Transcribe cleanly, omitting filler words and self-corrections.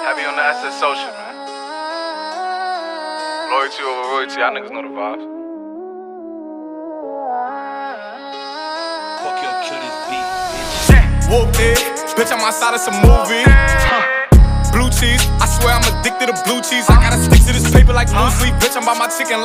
Heavy on the SS social, man. Loyalty over royalty, y'all niggas know the vibes. Fuck your kill this beat, bitch. Whoop it, bitch, I'm outside of some movie. Blue cheese, I swear I'm addicted to blue cheese. I gotta stick to this paper like blue sleep. Bitch, I'm by my chicken.